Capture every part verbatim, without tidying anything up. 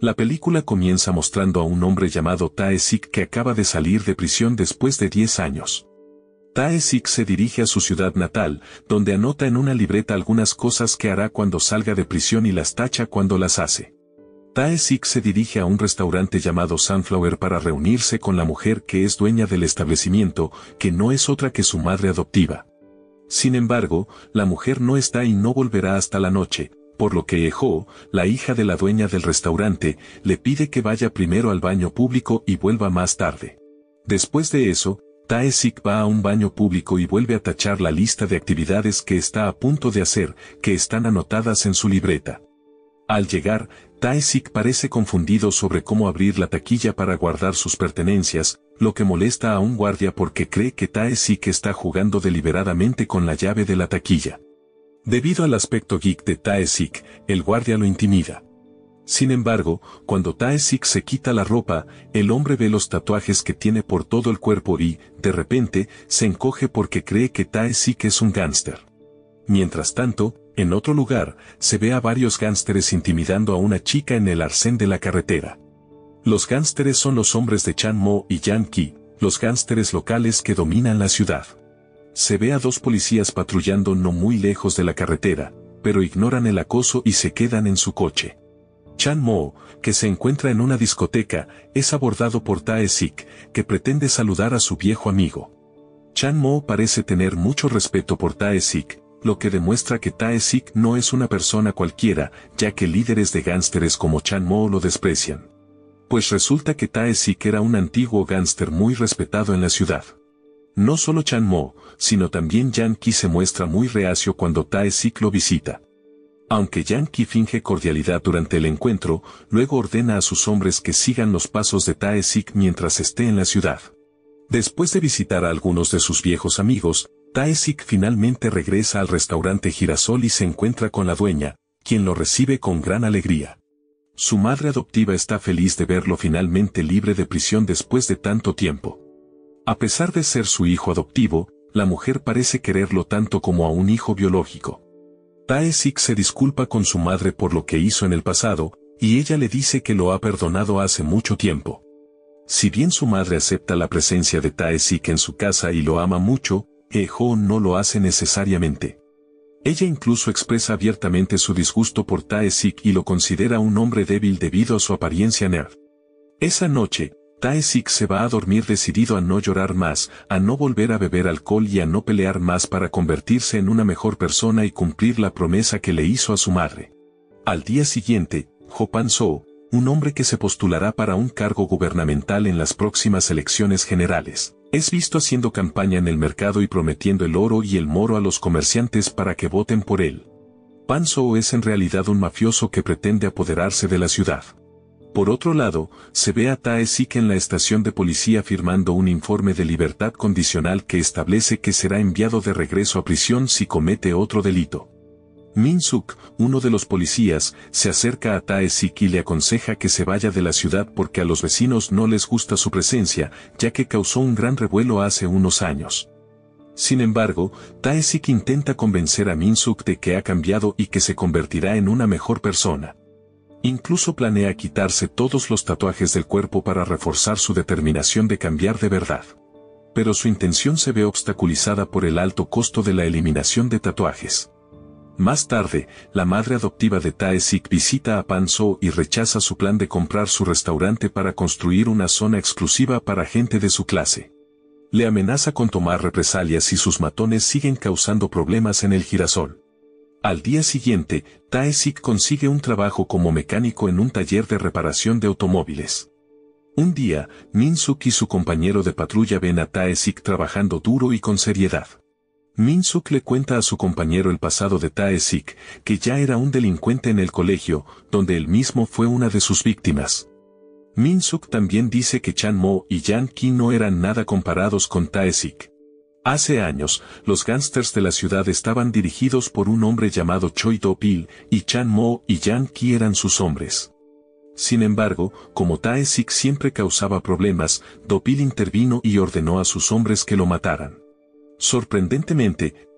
La película comienza mostrando a un hombre llamado Tae-sik que acaba de salir de prisión después de diez años. Tae-sik se dirige a su ciudad natal, donde anota en una libreta algunas cosas que hará cuando salga de prisión y las tacha cuando las hace. Tae-sik se dirige a un restaurante llamado Sunflower para reunirse con la mujer que es dueña del establecimiento, que no es otra que su madre adoptiva. Sin embargo, la mujer no está y no volverá hasta la noche, por lo que Ejo, la hija de la dueña del restaurante, le pide que vaya primero al baño público y vuelva más tarde. Después de eso, Tae-sik va a un baño público y vuelve a tachar la lista de actividades que está a punto de hacer, que están anotadas en su libreta. Al llegar, Tae-sik parece confundido sobre cómo abrir la taquilla para guardar sus pertenencias, lo que molesta a un guardia porque cree que Tae-sik está jugando deliberadamente con la llave de la taquilla. Debido al aspecto geek de Tae-sik, el guardia lo intimida. Sin embargo, cuando Tae-sik se quita la ropa, el hombre ve los tatuajes que tiene por todo el cuerpo y, de repente, se encoge porque cree que Tae-sik es un gángster. Mientras tanto, en otro lugar, se ve a varios gángsteres intimidando a una chica en el arcén de la carretera. Los gángsteres son los hombres de Chan-mo y Yan-ki, los gángsteres locales que dominan la ciudad. Se ve a dos policías patrullando no muy lejos de la carretera, pero ignoran el acoso y se quedan en su coche. Chan-mo, que se encuentra en una discoteca, es abordado por Tae-sik, que pretende saludar a su viejo amigo. Chan-mo parece tener mucho respeto por Tae-sik, lo que demuestra que Tae-sik no es una persona cualquiera, ya que líderes de gángsteres como Chan-mo lo desprecian. Pues resulta que Tae-sik era un antiguo gángster muy respetado en la ciudad. No solo Chan-mo, sino también Yan-ki se muestra muy reacio cuando Tae-sik lo visita. Aunque Yan-ki finge cordialidad durante el encuentro, luego ordena a sus hombres que sigan los pasos de Tae-sik mientras esté en la ciudad. Después de visitar a algunos de sus viejos amigos, Tae-sik finalmente regresa al restaurante Girasol y se encuentra con la dueña, quien lo recibe con gran alegría. Su madre adoptiva está feliz de verlo finalmente libre de prisión después de tanto tiempo. A pesar de ser su hijo adoptivo, la mujer parece quererlo tanto como a un hijo biológico. Tae-sik se disculpa con su madre por lo que hizo en el pasado, y ella le dice que lo ha perdonado hace mucho tiempo. Si bien su madre acepta la presencia de Tae-sik en su casa y lo ama mucho, Ejo no lo hace necesariamente. Ella incluso expresa abiertamente su disgusto por Tae-sik y lo considera un hombre débil debido a su apariencia nerd. Esa noche, Tae-sik se va a dormir decidido a no llorar más, a no volver a beber alcohol y a no pelear más para convertirse en una mejor persona y cumplir la promesa que le hizo a su madre. Al día siguiente, Jo Pan-soo, un hombre que se postulará para un cargo gubernamental en las próximas elecciones generales, es visto haciendo campaña en el mercado y prometiendo el oro y el moro a los comerciantes para que voten por él. Pan-soo es en realidad un mafioso que pretende apoderarse de la ciudad. Por otro lado, se ve a Tae-sik en la estación de policía firmando un informe de libertad condicional que establece que será enviado de regreso a prisión si comete otro delito. Min-suk, uno de los policías, se acerca a Tae-sik y le aconseja que se vaya de la ciudad porque a los vecinos no les gusta su presencia, ya que causó un gran revuelo hace unos años. Sin embargo, Tae-sik intenta convencer a Min-suk de que ha cambiado y que se convertirá en una mejor persona. Incluso planea quitarse todos los tatuajes del cuerpo para reforzar su determinación de cambiar de verdad. Pero su intención se ve obstaculizada por el alto costo de la eliminación de tatuajes. Más tarde, la madre adoptiva de Tae-sik visita a Pan-soo y rechaza su plan de comprar su restaurante para construir una zona exclusiva para gente de su clase. Le amenaza con tomar represalias si sus matones siguen causando problemas en el girasol. Al día siguiente, Tae-sik consigue un trabajo como mecánico en un taller de reparación de automóviles. Un día, Min-suk y su compañero de patrulla ven a Tae-sik trabajando duro y con seriedad. Min-suk le cuenta a su compañero el pasado de Tae-sik, que ya era un delincuente en el colegio, donde él mismo fue una de sus víctimas. Min-suk también dice que Chan-mo y Yan-ki no eran nada comparados con Tae-sik. Hace años, los gángsters de la ciudad estaban dirigidos por un hombre llamado Choi Do-pil, y Chan-mo y Yan-ki eran sus hombres. Sin embargo, como Tae-sik siempre causaba problemas, Do-pil intervino y ordenó a sus hombres que lo mataran. Sorprendentemente,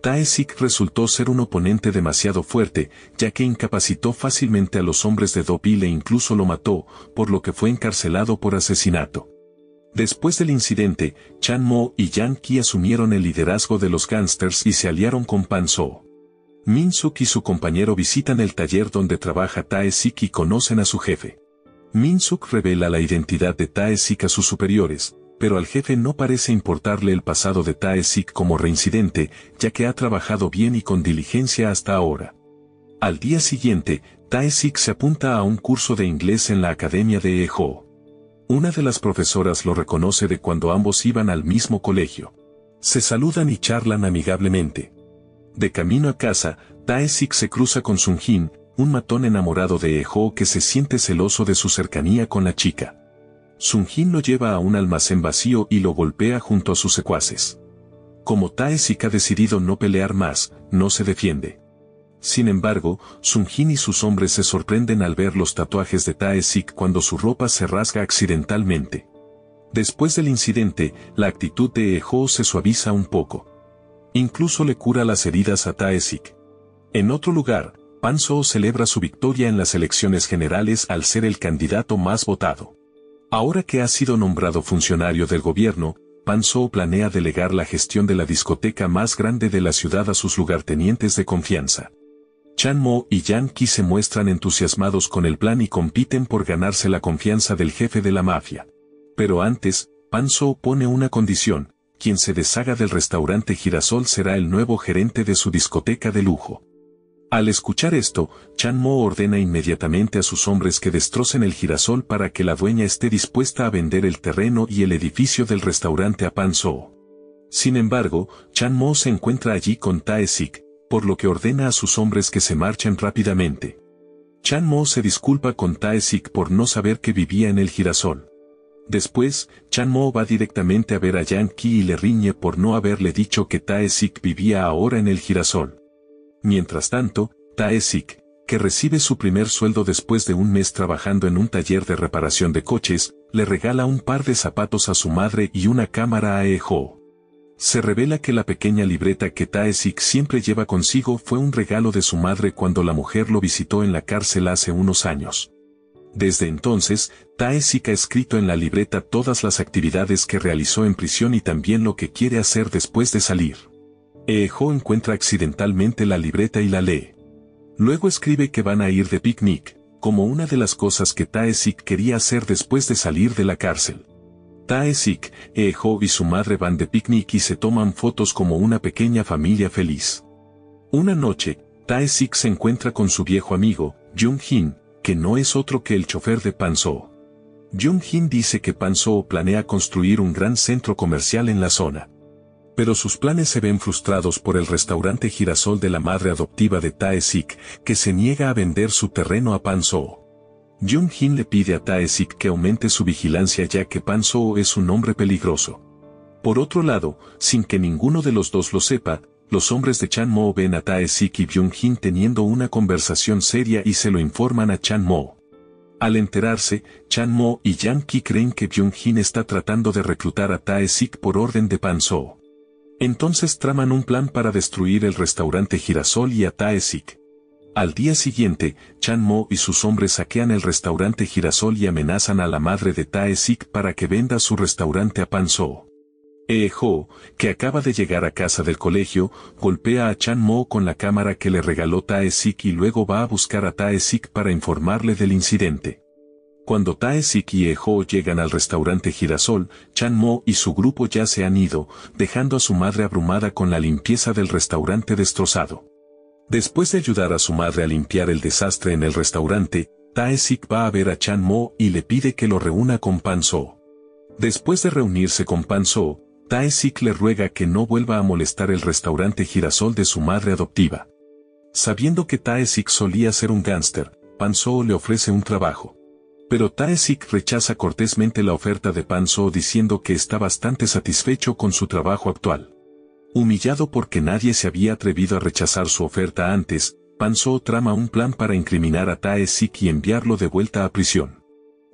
Tae-sik resultó ser un oponente demasiado fuerte, ya que incapacitó fácilmente a los hombres de Do-bil e incluso lo mató, por lo que fue encarcelado por asesinato. Después del incidente, Chan-mo y Yang-ki asumieron el liderazgo de los gángsters y se aliaron con Pan-soo. Min-suk y su compañero visitan el taller donde trabaja Tae-sik y conocen a su jefe. Min-suk revela la identidad de Tae-sik a sus superiores, pero al jefe no parece importarle el pasado de Tae-sik como reincidente, ya que ha trabajado bien y con diligencia hasta ahora. Al día siguiente, Tae-sik se apunta a un curso de inglés en la academia de Ejo. Una de las profesoras lo reconoce de cuando ambos iban al mismo colegio. Se saludan y charlan amigablemente. De camino a casa, Tae-sik se cruza con Sun-jin, un matón enamorado de Ejo que se siente celoso de su cercanía con la chica. Sun-jin lo lleva a un almacén vacío y lo golpea junto a sus secuaces. Como Tae-sik ha decidido no pelear más, no se defiende. Sin embargo, Sun-jin y sus hombres se sorprenden al ver los tatuajes de Tae-sik cuando su ropa se rasga accidentalmente. Después del incidente, la actitud de Ejo se suaviza un poco. Incluso le cura las heridas a Tae-sik. En otro lugar, Pan-soo celebra su victoria en las elecciones generales al ser el candidato más votado. Ahora que ha sido nombrado funcionario del gobierno, Pan-soo planea delegar la gestión de la discoteca más grande de la ciudad a sus lugartenientes de confianza. Chan-mo y Yang-ki se muestran entusiasmados con el plan y compiten por ganarse la confianza del jefe de la mafia. Pero antes, Pan-soo pone una condición: quien se deshaga del restaurante Girasol será el nuevo gerente de su discoteca de lujo. Al escuchar esto, Chan-mo ordena inmediatamente a sus hombres que destrocen el girasol para que la dueña esté dispuesta a vender el terreno y el edificio del restaurante a Pan-soo. Sin embargo, Chan-mo se encuentra allí con Tae-sik, por lo que ordena a sus hombres que se marchen rápidamente. Chan-mo se disculpa con Tae-sik por no saber que vivía en el girasol. Después, Chan-mo va directamente a ver a Yang-ki y le riñe por no haberle dicho que Tae-sik vivía ahora en el girasol. Mientras tanto, Tae-sik, que recibe su primer sueldo después de un mes trabajando en un taller de reparación de coches, le regala un par de zapatos a su madre y una cámara a Ejo. Se revela que la pequeña libreta que Tae-sik siempre lleva consigo fue un regalo de su madre cuando la mujer lo visitó en la cárcel hace unos años. Desde entonces, Tae-sik ha escrito en la libreta todas las actividades que realizó en prisión y también lo que quiere hacer después de salir. Ejo encuentra accidentalmente la libreta y la lee. Luego escribe que van a ir de picnic, como una de las cosas que Tae-sik quería hacer después de salir de la cárcel. Tae-sik, Ejo y su madre van de picnic y se toman fotos como una pequeña familia feliz. Una noche, Tae-sik se encuentra con su viejo amigo, Jung-jin, que no es otro que el chofer de Pan-soo. Jung-jin dice que Pan-soo planea construir un gran centro comercial en la zona. Pero sus planes se ven frustrados por el restaurante Girasol de la madre adoptiva de Tae-sik, que se niega a vender su terreno a Pan-soo. Jung-jin le pide a Tae-sik que aumente su vigilancia ya que Pan-soo es un hombre peligroso. Por otro lado, sin que ninguno de los dos lo sepa, los hombres de Chan-mo ven a Tae-sik y Jung-jin teniendo una conversación seria y se lo informan a Chan-mo. Al enterarse, Chan-mo y Yang-ki creen que Jung-jin está tratando de reclutar a Tae-sik por orden de Pan-soo. Entonces traman un plan para destruir el restaurante Girasol y a Tae-sik. Al día siguiente, Chan-mo y sus hombres saquean el restaurante Girasol y amenazan a la madre de Tae-sik para que venda su restaurante a Pan-soo. Ejo, que acaba de llegar a casa del colegio, golpea a Chan-mo con la cámara que le regaló Tae-sik y luego va a buscar a Tae-sik para informarle del incidente. Cuando Tae-sik y Ejo llegan al restaurante Girasol, Chan-mo y su grupo ya se han ido, dejando a su madre abrumada con la limpieza del restaurante destrozado. Después de ayudar a su madre a limpiar el desastre en el restaurante, Tae-sik va a ver a Chan-mo y le pide que lo reúna con Pan-soo. Después de reunirse con Pan-soo, Tae-sik le ruega que no vuelva a molestar el restaurante Girasol de su madre adoptiva. Sabiendo que Tae-sik solía ser un gángster, Pan-soo le ofrece un trabajo. Pero Tae-sik rechaza cortésmente la oferta de Pan-soo diciendo que está bastante satisfecho con su trabajo actual. Humillado porque nadie se había atrevido a rechazar su oferta antes, Pan-soo trama un plan para incriminar a Tae-sik y enviarlo de vuelta a prisión.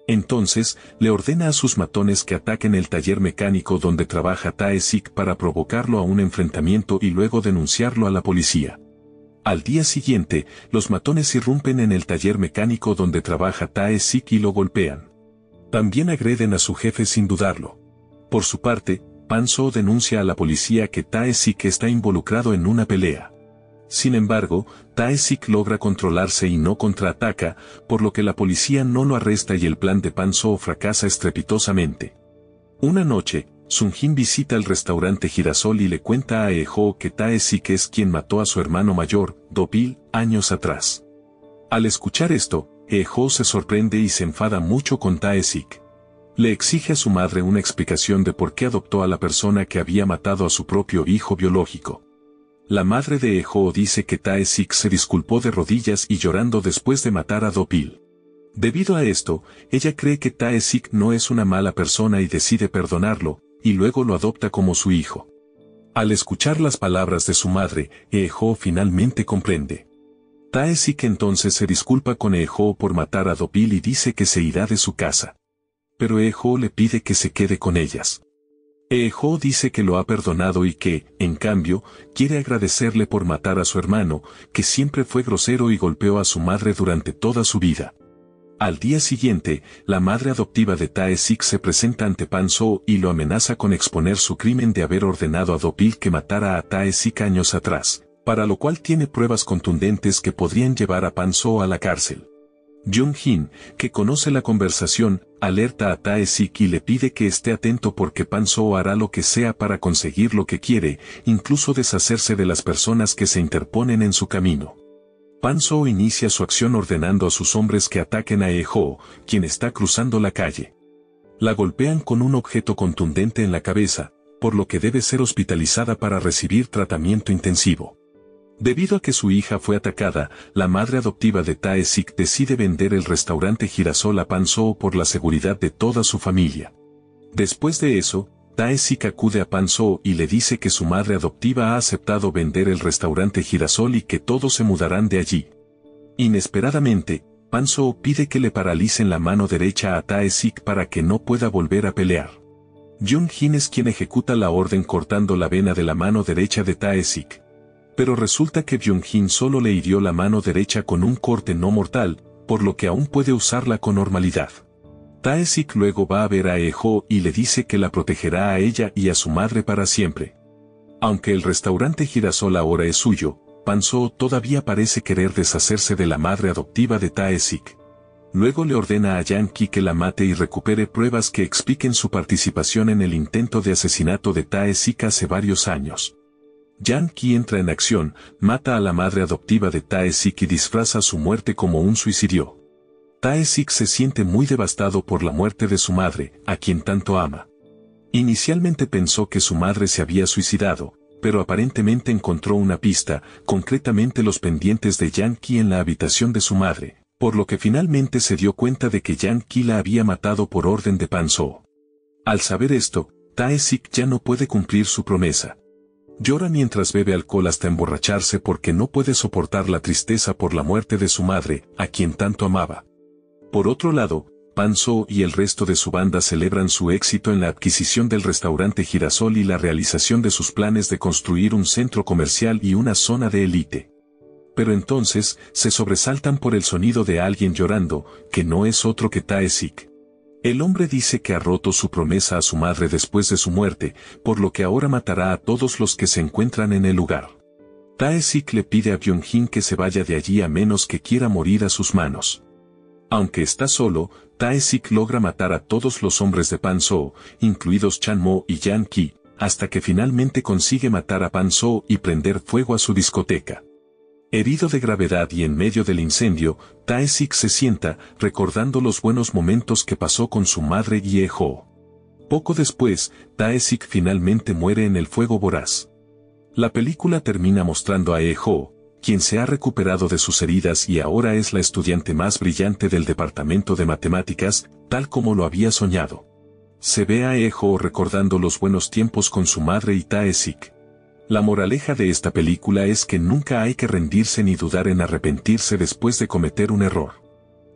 Entonces, le ordena a sus matones que ataquen el taller mecánico donde trabaja Tae-sik para provocarlo a un enfrentamiento y luego denunciarlo a la policía. Al día siguiente, los matones irrumpen en el taller mecánico donde trabaja Tae-sik y lo golpean. También agreden a su jefe sin dudarlo. Por su parte, Pan-soo denuncia a la policía que Tae-sik está involucrado en una pelea. Sin embargo, Tae-sik logra controlarse y no contraataca, por lo que la policía no lo arresta y el plan de Pan-soo fracasa estrepitosamente. Una noche, Sung-jin visita el restaurante Girasol y le cuenta a Ae-jo que Tae-sik es quien mató a su hermano mayor, Do-pil, años atrás. Al escuchar esto, Ae-jo se sorprende y se enfada mucho con Tae-sik. Le exige a su madre una explicación de por qué adoptó a la persona que había matado a su propio hijo biológico. La madre de Ae-jo dice que Tae-sik se disculpó de rodillas y llorando después de matar a Do-pil. Debido a esto, ella cree que Tae-sik no es una mala persona y decide perdonarlo, y luego lo adopta como su hijo. Al escuchar las palabras de su madre, Ae-jo finalmente comprende. Tae-sik entonces se disculpa con Ae-jo por matar a Do-pil y dice que se irá de su casa. Pero Ae-jo le pide que se quede con ellas. Ae-jo dice que lo ha perdonado y que, en cambio, quiere agradecerle por matar a su hermano, que siempre fue grosero y golpeó a su madre durante toda su vida. Al día siguiente, la madre adoptiva de Tae-sik se presenta ante Pan-soo y lo amenaza con exponer su crimen de haber ordenado a Do-pil que matara a Tae-sik años atrás, para lo cual tiene pruebas contundentes que podrían llevar a Pan-soo a la cárcel. Jung-jin, que conoce la conversación, alerta a Tae-sik y le pide que esté atento porque Pan-soo hará lo que sea para conseguir lo que quiere, incluso deshacerse de las personas que se interponen en su camino. Pan-soo inicia su acción ordenando a sus hombres que ataquen a Ae-jo, quien está cruzando la calle. La golpean con un objeto contundente en la cabeza, por lo que debe ser hospitalizada para recibir tratamiento intensivo. Debido a que su hija fue atacada, la madre adoptiva de Tae-sik decide vender el restaurante Girasol a Pan-soo por la seguridad de toda su familia. Después de eso, Tae-sik acude a Pan-soo y le dice que su madre adoptiva ha aceptado vender el restaurante Girasol y que todos se mudarán de allí. Inesperadamente, Pan-soo pide que le paralicen la mano derecha a Tae-sik para que no pueda volver a pelear. Jung-jin es quien ejecuta la orden cortando la vena de la mano derecha de Tae-sik. Pero resulta que Byung-jin solo le hirió la mano derecha con un corte no mortal, por lo que aún puede usarla con normalidad. Tae-sik luego va a ver a Ae-jo y le dice que la protegerá a ella y a su madre para siempre. Aunque el restaurante Girasol ahora es suyo, Pan-soo todavía parece querer deshacerse de la madre adoptiva de Tae-sik. Luego le ordena a Yang-ki que la mate y recupere pruebas que expliquen su participación en el intento de asesinato de Tae-sik hace varios años. Yang-ki entra en acción, mata a la madre adoptiva de Tae-sik y disfraza su muerte como un suicidio. Tae-sik se siente muy devastado por la muerte de su madre, a quien tanto ama. Inicialmente pensó que su madre se había suicidado, pero aparentemente encontró una pista, concretamente los pendientes de Yang-ki en la habitación de su madre, por lo que finalmente se dio cuenta de que Yang-ki la había matado por orden de Pan-soo. Al saber esto, Tae-sik ya no puede cumplir su promesa. Llora mientras bebe alcohol hasta emborracharse porque no puede soportar la tristeza por la muerte de su madre, a quien tanto amaba. Por otro lado, Pan-soo y el resto de su banda celebran su éxito en la adquisición del restaurante Girasol y la realización de sus planes de construir un centro comercial y una zona de élite. Pero entonces, se sobresaltan por el sonido de alguien llorando, que no es otro que Tae-sik. El hombre dice que ha roto su promesa a su madre después de su muerte, por lo que ahora matará a todos los que se encuentran en el lugar. Tae-sik le pide a Byung-jin que se vaya de allí a menos que quiera morir a sus manos. Aunque está solo, Tae-sik logra matar a todos los hombres de Pan-soo, incluidos Chan-mo y Yang-ki, hasta que finalmente consigue matar a Pan-soo y prender fuego a su discoteca. Herido de gravedad y en medio del incendio, Tae-sik se sienta, recordando los buenos momentos que pasó con su madre y Ae-jo. Poco después, Tae-sik finalmente muere en el fuego voraz. La película termina mostrando a Ae-jo, quien se ha recuperado de sus heridas y ahora es la estudiante más brillante del departamento de matemáticas, tal como lo había soñado. Se ve a Ae-jo recordando los buenos tiempos con su madre y Tae-sik. La moraleja de esta película es que nunca hay que rendirse ni dudar en arrepentirse después de cometer un error.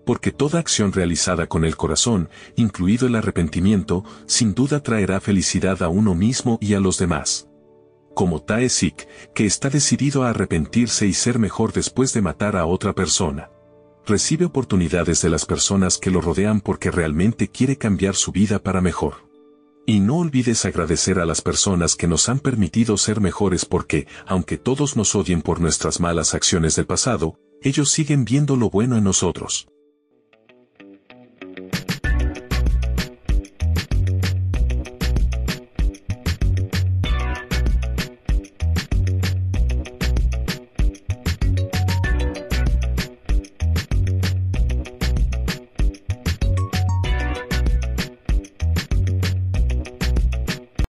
Porque toda acción realizada con el corazón, incluido el arrepentimiento, sin duda traerá felicidad a uno mismo y a los demás. Como Tae Sik, que está decidido a arrepentirse y ser mejor después de matar a otra persona. Recibe oportunidades de las personas que lo rodean porque realmente quiere cambiar su vida para mejor. Y no olvides agradecer a las personas que nos han permitido ser mejores porque, aunque todos nos odien por nuestras malas acciones del pasado, ellos siguen viendo lo bueno en nosotros.